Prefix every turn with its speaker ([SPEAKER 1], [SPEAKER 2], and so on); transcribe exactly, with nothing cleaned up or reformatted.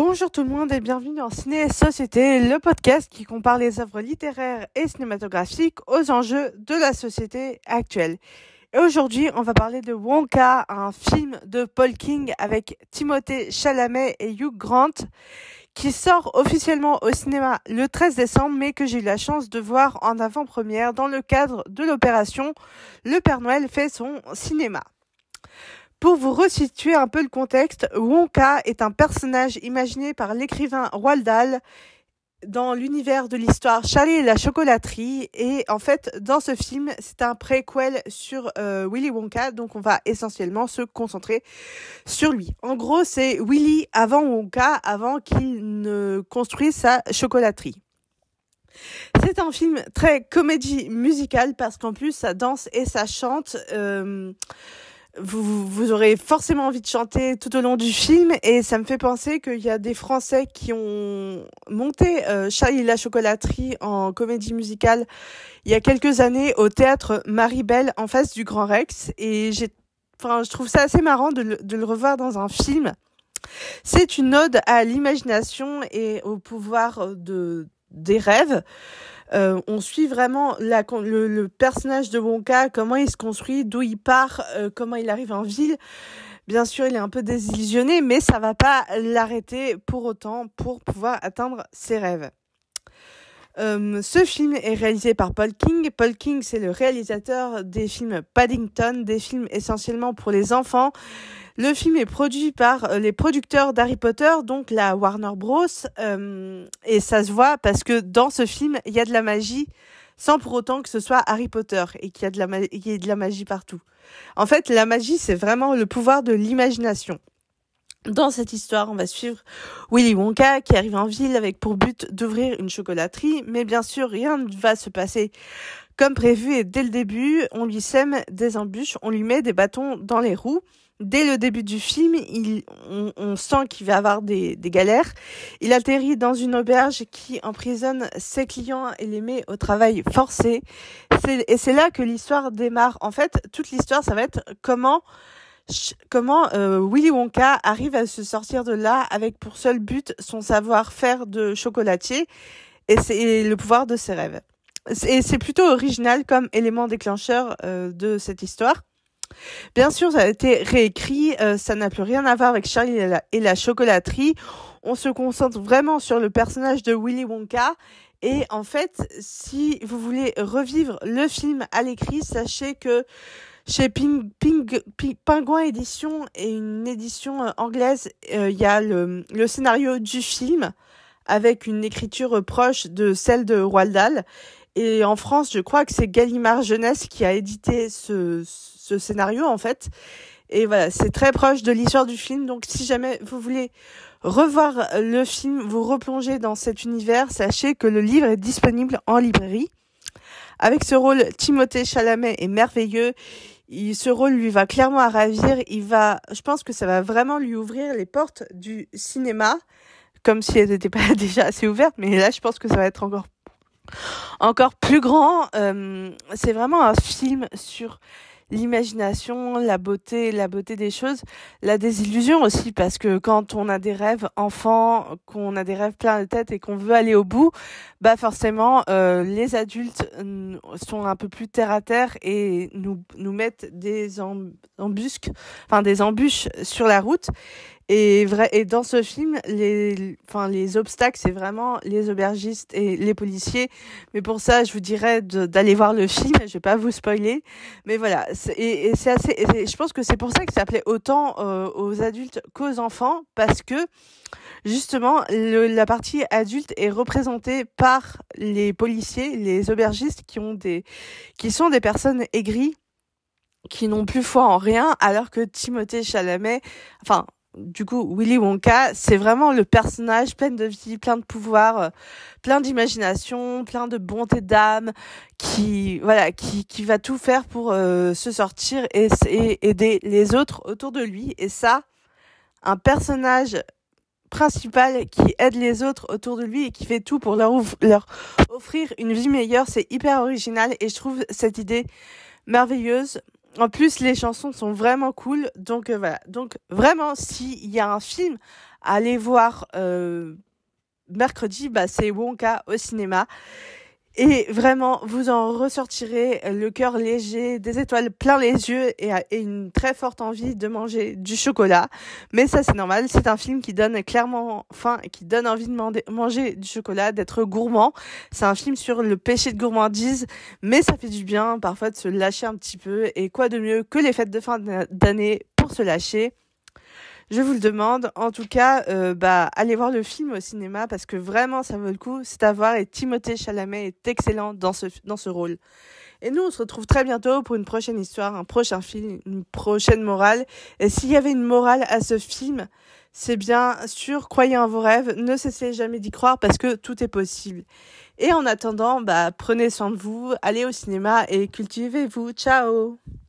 [SPEAKER 1] Bonjour tout le monde et bienvenue dans Ciné et Société, le podcast qui compare les œuvres littéraires et cinématographiques aux enjeux de la société actuelle. Et aujourd'hui, on va parler de Wonka, un film de Paul King avec Timothée Chalamet et Hugh Grant, qui sort officiellement au cinéma le treize décembre, mais que j'ai eu la chance de voir en avant-première dans le cadre de l'opération Le Père Noël fait son cinéma. Pour vous resituer un peu le contexte, Wonka est un personnage imaginé par l'écrivain Roald Dahl dans l'univers de l'histoire Charlie et la chocolaterie. Et en fait, dans ce film, c'est un préquel sur euh, Willy Wonka, donc on va essentiellement se concentrer sur lui. En gros, c'est Willy avant Wonka, avant qu'il ne construise sa chocolaterie. C'est un film très comédie musicale parce qu'en plus, ça danse et ça chante... Euh, Vous, vous aurez forcément envie de chanter tout au long du film et ça me fait penser qu'il y a des Français qui ont monté euh, Charlie et la chocolaterie en comédie musicale il y a quelques années au théâtre Marie-Belle en face du Grand Rex et j'ai, enfin, je trouve ça assez marrant de le, de le revoir dans un film. C'est une ode à l'imagination et au pouvoir de, des rêves. Euh, on suit vraiment la, le, le personnage de Wonka, comment il se construit, d'où il part, euh, comment il arrive en ville. Bien sûr, il est un peu désillusionné, mais ça va pas l'arrêter pour autant pour pouvoir atteindre ses rêves. Euh, ce film est réalisé par Paul King. Paul King, c'est le réalisateur des films Paddington, des films essentiellement pour les enfants. Le film est produit par les producteurs d'Harry Potter, donc la Warner Bros. Euh, et ça se voit parce que dans ce film, il y a de la magie, sans pour autant que ce soit Harry Potter et qu'il y a de la, ma- qu'il y ait de la magie partout. En fait, la magie, c'est vraiment le pouvoir de l'imagination. Dans cette histoire, on va suivre Willy Wonka qui arrive en ville avec pour but d'ouvrir une chocolaterie, mais bien sûr, rien ne va se passer comme prévu et dès le début, on lui sème des embûches, on lui met des bâtons dans les roues. Dès le début du film, il, on, on sent qu'il va avoir des, des galères. Il atterrit dans une auberge qui emprisonne ses clients et les met au travail forcé. C'est, et c'est là que l'histoire démarre. En fait, toute l'histoire, ça va être comment, comment euh, Willy Wonka arrive à se sortir de là avec pour seul but son savoir-faire de chocolatier et, c'est, et le pouvoir de ses rêves. Et c'est plutôt original comme élément déclencheur euh, de cette histoire. Bien sûr, ça a été réécrit, euh, ça n'a plus rien à voir avec Charlie et la, et la chocolaterie. On se concentre vraiment sur le personnage de Willy Wonka. Et en fait, si vous voulez revivre le film à l'écrit, sachez que chez Ping, Ping, Ping, Penguin Édition et une édition euh, anglaise, il euh, y a le, le scénario du film avec une écriture proche de celle de Roald Dahl. Et en France, je crois que c'est Gallimard Jeunesse qui a édité ce, ce scénario, en fait. Et voilà, c'est très proche de l'histoire du film. Donc, si jamais vous voulez revoir le film, vous replonger dans cet univers, sachez que le livre est disponible en librairie. Avec ce rôle, Timothée Chalamet est merveilleux. Il, ce rôle lui va clairement à ravir. Il va, je pense que ça va vraiment lui ouvrir les portes du cinéma, comme si elles n'étaient pas déjà assez ouvertes. Mais là, je pense que ça va être encore Encore plus grand, euh, c'est vraiment un film sur l'imagination, la beauté, la beauté des choses, la désillusion aussi, parce que quand on a des rêves enfants, qu'on a des rêves plein de tête et qu'on veut aller au bout, bah forcément, euh, les adultes euh, sont un peu plus terre à terre et nous nous mettent des em- embusques, enfin des embûches sur la route. Et vrai, et dans ce film, les, enfin, les obstacles, c'est vraiment les aubergistes et les policiers. Mais pour ça, je vous dirais de, d'aller voir le film. Je vais pas vous spoiler. Mais voilà. C'est, et, et c'est assez, et c'est, je pense que c'est pour ça que ça plaît autant euh, aux adultes qu'aux enfants. Parce que, justement, le, la partie adulte est représentée par les policiers, les aubergistes qui ont des, qui sont des personnes aigries, qui n'ont plus foi en rien, alors que Timothée Chalamet, enfin, du coup, Willy Wonka, c'est vraiment le personnage plein de vie, plein de pouvoir, euh, plein d'imagination, plein de bonté d'âme, qui, voilà, qui, qui va tout faire pour euh, se sortir et, et aider les autres autour de lui. Et ça, un personnage principal qui aide les autres autour de lui et qui fait tout pour leur, ouf- leur offrir une vie meilleure, c'est hyper original et je trouve cette idée merveilleuse. En plus, les chansons sont vraiment cool. Donc, euh, voilà. Donc, vraiment, s'il y a un film à aller voir euh, mercredi, bah, c'est Wonka au cinéma. Et vraiment, vous en ressortirez le cœur léger, des étoiles plein les yeux et, et une très forte envie de manger du chocolat. Mais ça, c'est normal. C'est un film qui donne clairement faim et qui donne envie de manger, manger du chocolat, d'être gourmand. C'est un film sur le péché de gourmandise, mais ça fait du bien parfois de se lâcher un petit peu. Et quoi de mieux que les fêtes de fin d'année pour se lâcher? Je vous le demande. En tout cas, euh, bah, allez voir le film au cinéma parce que vraiment, ça vaut le coup. C'est à voir et Timothée Chalamet est excellent dans ce, dans ce rôle. Et nous, on se retrouve très bientôt pour une prochaine histoire, un prochain film, une prochaine morale. Et s'il y avait une morale à ce film, c'est bien sûr, croyez en vos rêves, ne cessez jamais d'y croire parce que tout est possible. Et en attendant, bah, prenez soin de vous, allez au cinéma et cultivez-vous. Ciao!